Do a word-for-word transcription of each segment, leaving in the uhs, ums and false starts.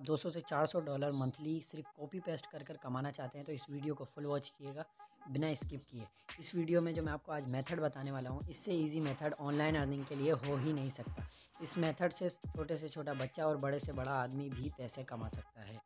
दो सौ से चार सौ डॉलर मंथली सिर्फ कॉपी पेस्ट कर कर कमाना चाहते हैं तो इस वीडियो को फुल वॉच कीजिएगा बिना स्किप किए। इस वीडियो में जो मैं आपको आज मेथड बताने वाला हूँ, इससे इजी मेथड ऑनलाइन अर्निंग के लिए हो ही नहीं सकता। इस मेथड से छोटे से छोटा बच्चा और बड़े से बड़ा आदमी भी पैसे कमा सकता है।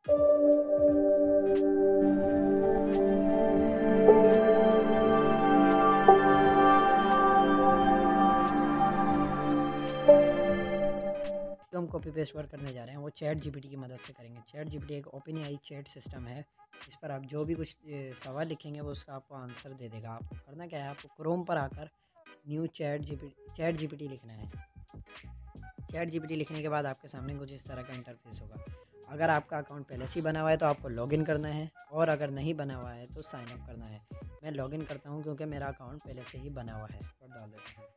जो हम कॉपी पेस्ट वर्क करने जा रहे हैं वो चैट जीपीटी की मदद से करेंगे। चैट जीपीटी एक ओपन एआई चैट सिस्टम है, इस पर आप जो भी कुछ सवाल लिखेंगे वो उसका आपको आंसर दे देगा। आपको करना क्या है, आपको क्रोम पर आकर new chat GPT chat GPT लिखना है। चैट जीपीटी लिखने के बाद आपके सामने कुछ इस तरह का इंटरफेस होगा। अगर आपका अकाउंट पहले से ही बना हुआ है तो आपको लॉगिन करना है, और अगर नहीं बना हुआ है तो साइन अप करना है। मैं लॉगिन करता हूँ क्योंकि मेरा अकाउंट पहले से ही बना हुआ है, और डाल देता हूँ।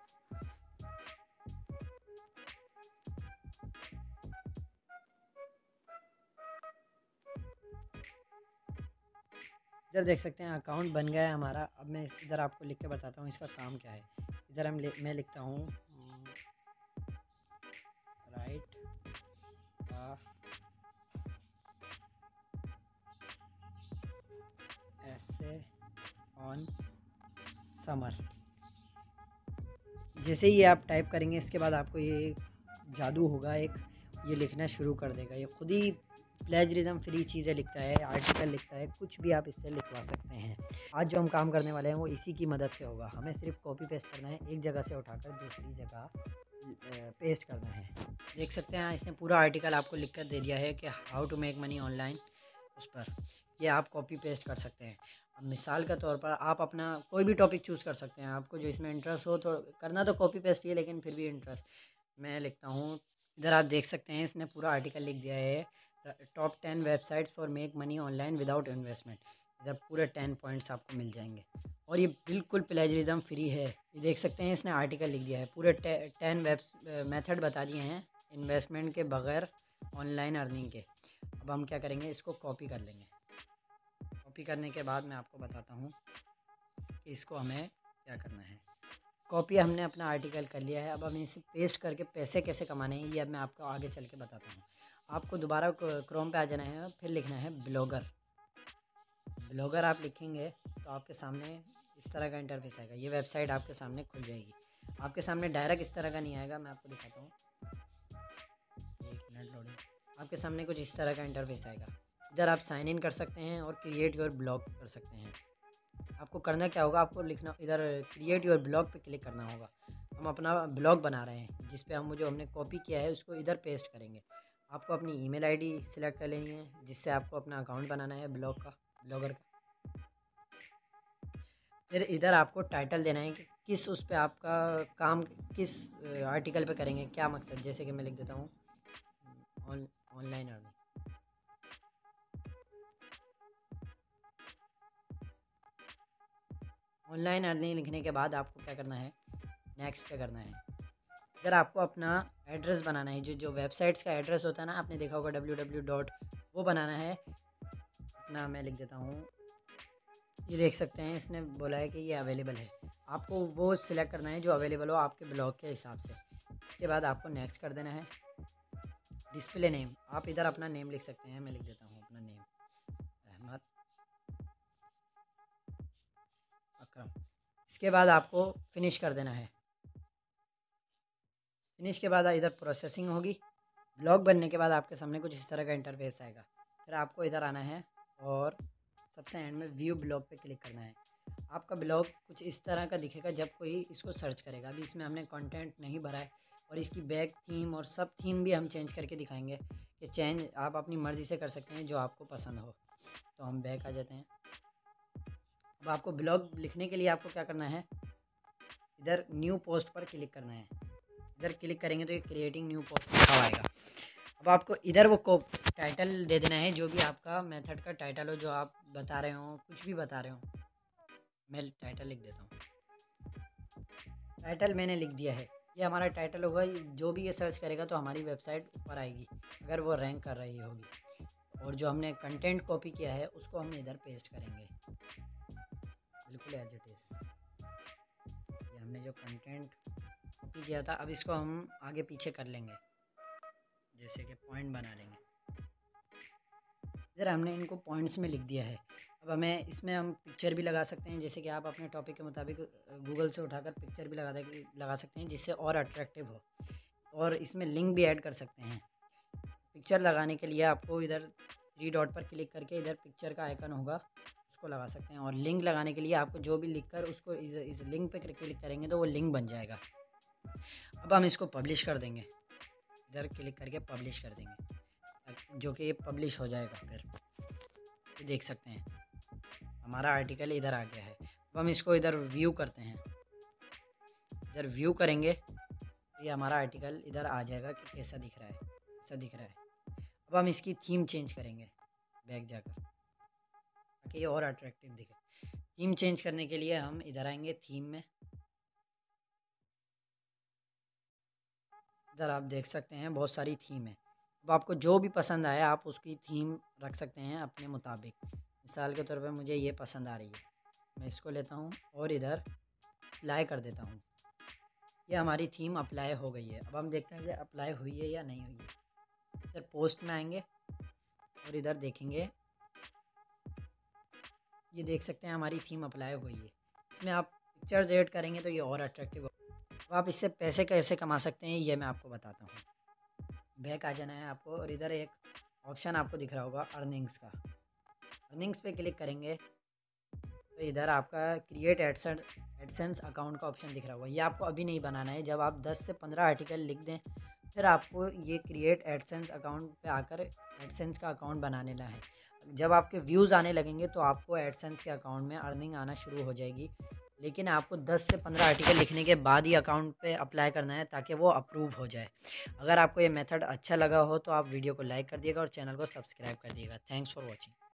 इधर देख सकते हैं अकाउंट बन गया है हमारा। अब मैं इधर आपको लिख के बताता हूँ इसका काम क्या है। इधर हम मैं लिखता हूँ राइट ऐसे ऑन समर। जैसे ही आप टाइप करेंगे इसके बाद आपको ये जादू होगा, एक ये लिखना शुरू कर देगा। ये खुद ही प्लेजरिज्म फ्री चीज़ें लिखता है, आर्टिकल लिखता है, कुछ भी आप इससे लिखवा सकते हैं। आज जो हम काम करने वाले हैं वो इसी की मदद से होगा। हमें सिर्फ कॉपी पेस्ट करना है, एक जगह से उठाकर दूसरी जगह पेस्ट करना है। देख सकते हैं इसने पूरा आर्टिकल आपको लिख कर दे दिया है कि how to make money online. उस पर ये आप कॉपी पेस्ट कर सकते हैं। अब मिसाल के तौर पर आप अपना कोई भी टॉपिक चूज़ कर सकते हैं, आपको जो इसमें इंटरेस्ट हो। तो करना तो कॉपी पेस्ट ही है, लेकिन फिर भी इंटरेस्ट मैं लिखता हूँ। इधर आप देख सकते हैं इसने पूरा आर्टिकल लिख दिया है, top ten websites for make money online without investment. इधर पूरे टेन पॉइंट्स आपको मिल जाएंगे, और ये बिल्कुल प्लेजरिज्म फ्री है। ये देख सकते हैं इसने आर्टिकल लिख दिया है, पूरे टेन वेब मेथड बता दिए हैं इन्वेस्टमेंट के बगैर ऑनलाइन अर्निंग के। अब हम क्या करेंगे, इसको कॉपी कर लेंगे। कॉपी करने के बाद मैं आपको बताता हूँ कि इसको हमें क्या करना है। कॉपी हमने अपना आर्टिकल कर लिया है, अब हमें इसे पेस्ट करके पैसे कैसे कमाने हैं ये अब मैं आपको आगे चल के बताता हूँ। आपको दोबारा क्रोम पे आ जाना है, फिर लिखना है ब्लॉगर। ब्लॉगर आप लिखेंगे तो आपके सामने इस तरह का इंटरफेस आएगा। ये वेबसाइट आपके सामने खुल जाएगी। आपके सामने डायरेक्ट इस तरह का नहीं आएगा, मैं आपको दिखाता हूँ, एक मिनट लोडिंग। आपके सामने कुछ इस तरह का इंटरफेस आएगा। इधर आप साइन इन कर सकते हैं और क्रिएट योर ब्लॉग कर सकते हैं। आपको करना क्या होगा, आपको लिखना इधर क्रिएट योर ब्लॉग पे क्लिक करना होगा। हम अपना ब्लॉग बना रहे हैं जिस पे हम जो हमने कॉपी किया है उसको इधर पेस्ट करेंगे। आपको अपनी ईमेल आईडी सिलेक्ट कर लेनी है जिससे आपको अपना अकाउंट बनाना है ब्लॉग का, ब्लॉगर का। फिर इधर आपको टाइटल देना है कि किस उस पे आपका काम किस आर्टिकल पे करेंगे, क्या मकसद। जैसे कि मैं लिख देता हूँ ऑनलाइन अर्निंग। ऑनलाइन अर्निंग लिखने के बाद आपको क्या करना है, नेक्स्ट पे करना है। इधर आपको अपना एड्रेस बनाना है, जो जो वेबसाइट्स का एड्रेस होता है ना, आपने देखा होगा डब्ल्यू डब्ल्यू डॉट, वो बनाना है अपना। मैं लिख देता हूँ, ये देख सकते हैं इसने बोला है कि ये अवेलेबल है। आपको वो सिलेक्ट करना है जो अवेलेबल हो आपके ब्लॉग के हिसाब से। इसके बाद आपको नेक्स्ट कर देना है। डिस्प्ले नेम, आप इधर अपना नेम लिख सकते हैं। मैं लिख देता हूँ अपना नेम अहमद अकरम। इसके बाद आपको फिनिश कर देना है। फिनिश के बाद इधर प्रोसेसिंग होगी। ब्लॉग बनने के बाद आपके सामने कुछ इस तरह का इंटरफेस आएगा। फिर आपको इधर आना है और सबसे एंड में व्यू ब्लॉग पे क्लिक करना है। आपका ब्लॉग कुछ इस तरह का दिखेगा जब कोई इसको सर्च करेगा। अभी इसमें हमने कंटेंट नहीं भरा है, और इसकी बैक थीम और सब थीम भी हम चेंज करके दिखाएंगे कि चेंज आप अपनी मर्ज़ी से कर सकते हैं जो आपको पसंद हो। तो हम बैक आ जाते हैं। अब आपको ब्लॉग लिखने के लिए आपको क्या करना है, इधर न्यू पोस्ट पर क्लिक करना है। इधर क्लिक करेंगे तो ये क्रिएटिंग न्यू पोस्ट लिखा आएगा। अब आपको इधर वो को टाइटल दे देना है, जो भी आपका मेथड का टाइटल हो, जो आप बता रहे हो, कुछ भी बता रहे हो। मैं टाइटल लिख देता हूँ। टाइटल मैंने लिख दिया है, ये हमारा टाइटल होगा। जो भी ये सर्च करेगा तो हमारी वेबसाइट ऊपर आएगी अगर वो रैंक कर रही होगी। और जो हमने कंटेंट कॉपी किया है उसको हम इधर पेस्ट करेंगे बिल्कुल एज इट इज़। ये हमने जो कंटेंट कॉपी किया था, अब इसको हम आगे पीछे कर लेंगे, जैसे कि पॉइंट बना लेंगे। इधर हमने इनको पॉइंट्स में लिख दिया है। अब हमें इसमें हम पिक्चर भी लगा सकते हैं, जैसे कि आप अपने टॉपिक के मुताबिक गूगल से उठाकर पिक्चर भी लगा दे लगा सकते हैं जिससे और अट्रैक्टिव हो, और इसमें लिंक भी ऐड कर सकते हैं। पिक्चर लगाने के लिए आपको इधर थ्री डॉट पर क्लिक करके इधर पिक्चर का आइकन होगा, उसको लगा सकते हैं। और लिंक लगाने के लिए आपको जो भी लिख कर उसको इस, इस लिंक पे क्लिक करेंगे तो वो लिंक बन जाएगा। अब हम इसको पब्लिश कर देंगे, इधर क्लिक करके पब्लिश कर देंगे, जो कि ये पब्लिश हो जाएगा। फिर ये देख सकते हैं हमारा आर्टिकल इधर आ गया है। अब हम इसको इधर व्यू करते हैं, इधर व्यू करेंगे तो ये हमारा आर्टिकल इधर आ जाएगा कि कैसा दिख रहा है, कैसा दिख रहा है। अब हम इसकी थीम चेंज करेंगे बैक जाकर, ताकि ये और अट्रैक्टिव दिखे। थीम चेंज करने के लिए हम इधर आएंगे थीम में, इधर आप देख सकते हैं बहुत सारी थीम है। अब आपको जो भी पसंद आए आप उसकी थीम रख सकते हैं अपने मुताबिक। मिसाल के तौर पे मुझे ये पसंद आ रही है, मैं इसको लेता हूँ और इधर अप्लाई कर देता हूँ। ये हमारी थीम अप्लाई हो गई है। अब हम देखते हैं कि अप्लाई हुई है या नहीं हुई है। इधर पोस्ट में आएंगे और इधर देखेंगे, ये देख सकते हैं हमारी थीम अप्लाई हुई है। इसमें आप पिक्चर्स ऐड करेंगे तो ये और अट्रैक्टिव हो। अब आप इससे पैसे कैसे कमा सकते हैं ये मैं आपको बताता हूँ। बैक आ जाना है आपको और इधर एक ऑप्शन आपको दिख रहा होगा अर्निंग्स का, अर्निंग्स पे क्लिक करेंगे तो इधर आपका क्रिएट एडसेंस एडसेंस अकाउंट का ऑप्शन दिख रहा होगा। ये आपको अभी नहीं बनाना है, जब आप दस से पंद्रह आर्टिकल लिख दें फिर आपको ये क्रिएट एडसेंस अकाउंट पे आकर एडसेंस का अकाउंट बनाने ला है। जब आपके व्यूज़ आने लगेंगे तो आपको एडसेंस के अकाउंट में अर्निंग आना शुरू हो जाएगी, लेकिन आपको दस से पंद्रह आर्टिकल लिखने के बाद ही अकाउंट पे अप्लाई करना है ताकि वो अप्रूव हो जाए। अगर आपको ये मेथड अच्छा लगा हो तो आप वीडियो को लाइक कर दिएगा और चैनल को सब्सक्राइब कर दिएगा। Thanks for watching.